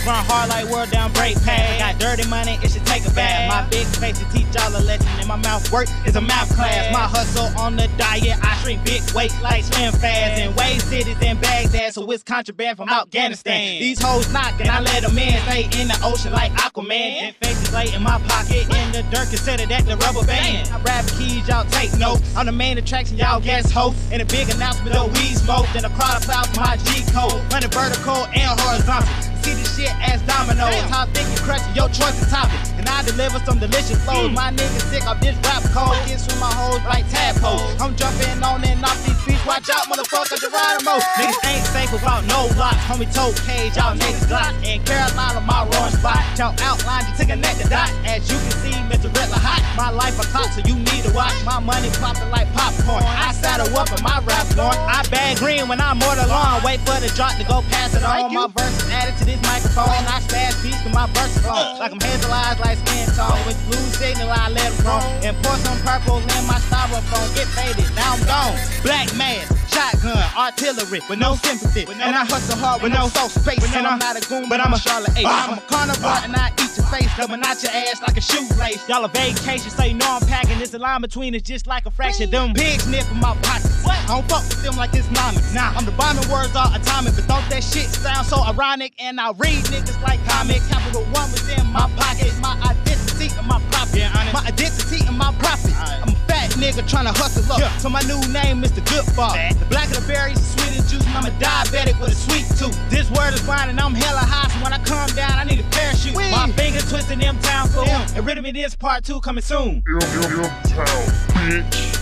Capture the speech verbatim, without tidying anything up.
run hard like world down brake pad. Got dirty money, it should take a bath. My big face to teach y'all a lesson, and my mouth work is a math class. My hustle on the diet, I shrink big weight like Slim Fast. In Wade cities and Baghdad, so it's contraband from Afghanistan. These hoes knockin', I let them in. Stay in the ocean like Aquaman. Then faces lay in my pocket, in the dirt, consider that the rubber band. I rap keys, y'all take notes. I'm the main attraction, y'all guest host. And a big announcement, no weed smoke. Then a crowd of for my G code. Running vertical and horizontal. See this shit as dominoes. How thick and crusty, your choice of topic. And I deliver some delicious flows. Mm. My niggas sick of this rap code. Kiss from my hoes like tadpoles. I'm jumping on and off these beats. Watch out, motherfucker, Geronimo. Niggas ain't safe without no locks. Homie told Cage, y'all niggas got. In Carolina, my wrong spot. Y'all outlined, you took a neck to dot. As you can see, Mister Riddler hot. My life a clock, so you need to watch. My money popping like popcorn. I saddle up in my rap lawn. I bag green when I'm more the lawn. Wait for the drop to go pass it on. My verses added to this microphone. I smash beats with my versatile. Like I'm hazelized like skin tone. With blue signal, I let them roam. And pour some purple in my styrofoam. Get faded, now I'm gone. Black mask, shotgun, artillery with no sympathy. And I hustle hard with no soul space. And I'm not a goon, but I'm a Charlotte eight. I'm a carnivore and I eat your face. Coming out your ass like a shoelace. Y'all a vacation, so you know I'm packing. This line between us just like a fraction. Them pigs nip in my pockets. I don't fuck with them like it's nomics. Nah, I'm the bombing words are atomic, but don't that shit sound so ironic? And I read niggas like comic. Capital One within my pocket. My identity and my profit. Yeah, my identity and my profit. Right. I'm a fat nigga tryna hustle up. Yeah. So my new name is the Good Bar. The blacker the berries, the sweeter juice, and I'm a diabetic with a sweet tooth. This word is blind and I'm hella high, so when I come down, I need a parachute. Wee. My fingers twisting them town cool. Yeah. And rid of me this part two coming soon. M M M Town, bitch.